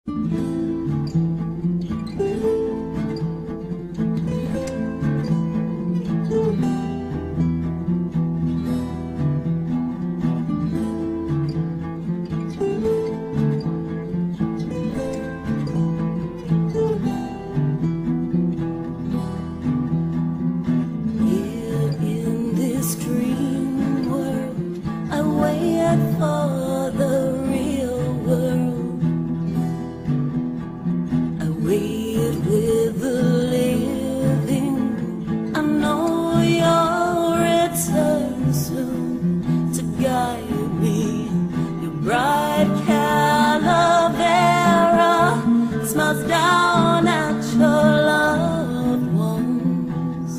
For the real world, I wait with the living. I know you'll return soon to guide me. Your bright Calavera smiles down at your loved ones.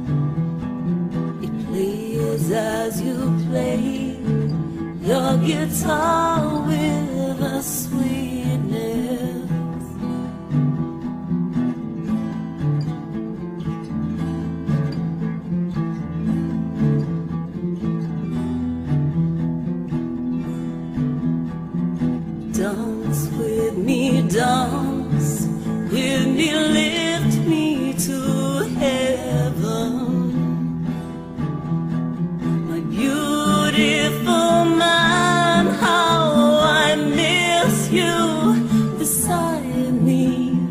It plays as you play your guitar with a sweetness. Dance with me, dance with me, lift me to heaven. My beautiful man, how I miss you beside me.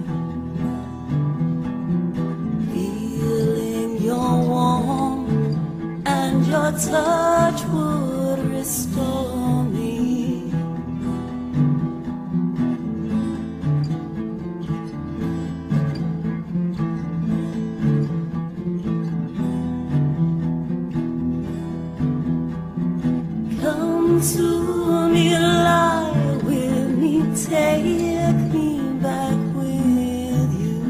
Feeling your warmth and your touch would restore me. Come to me, lie with me, take me back with you.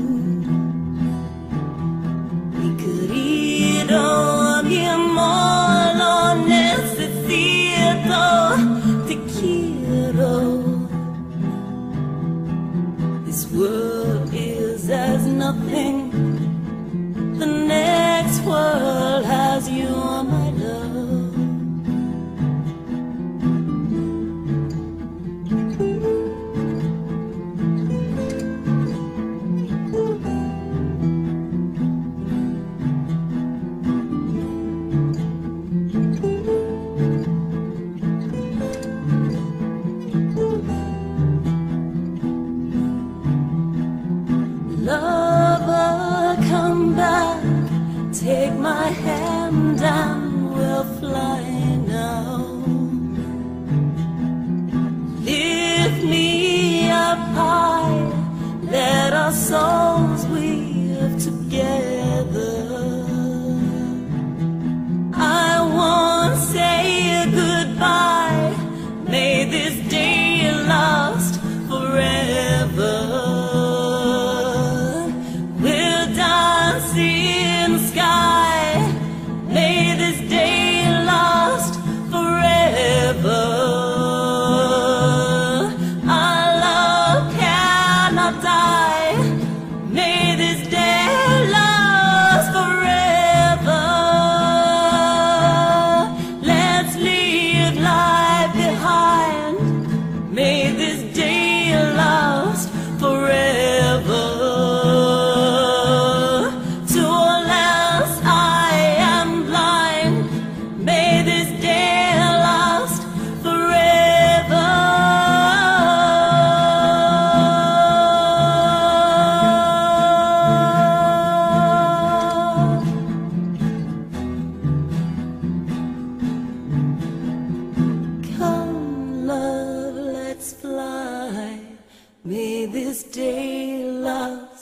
Mi querido, mi amor, lo necesito, te quiero. This world is as nothing, the next world has you, my love. Lover, come back, take my hand and we'll fly now. Lift me up high, let our souls weave together. I won't say goodbye, may this day last forever. In the sky, may this day last forever. Our love cannot die, may this day last forever. Let's leave life behind, may this day last forever. Let's fly, may this day last